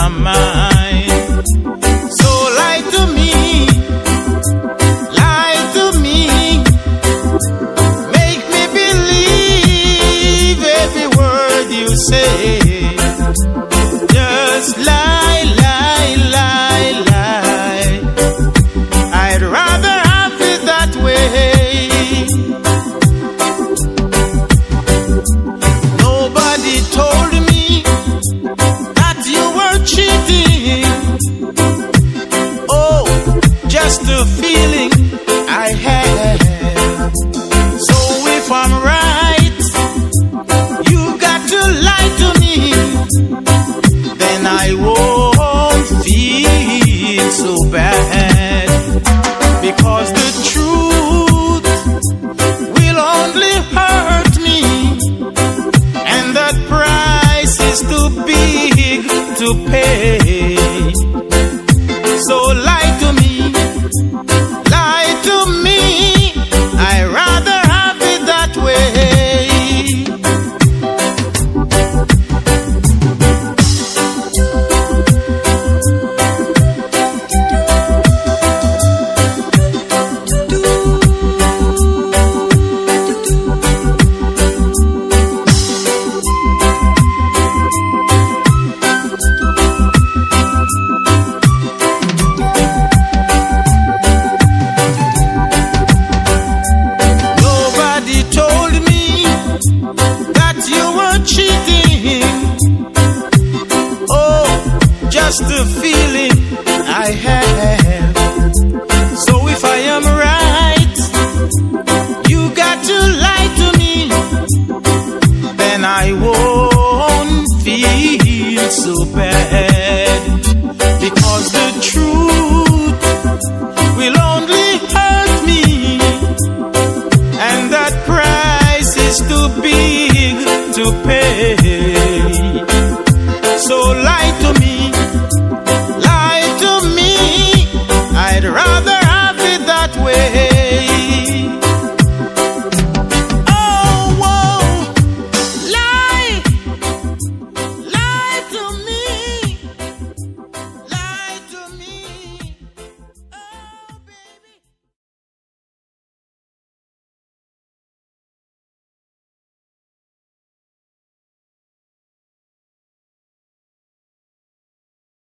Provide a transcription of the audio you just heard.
mind. So lie to me, make me believe every word you say. Just lie, lie, lie, lie. I'd rather have it that way. Nobody told me that you were cheating. Oh, just a feeling I had. So if I'm right, you got to lie to me. Then I won't feel so bad. Because the truth will only hurt me, and that price is too big to pay. So lie to me, lie to me. I'd rather have it that way. Just the feeling I have. So if I am right, you got to lie to me. Then I won't feel so bad. Because the truth will only hurt me, and that price is too big to pay.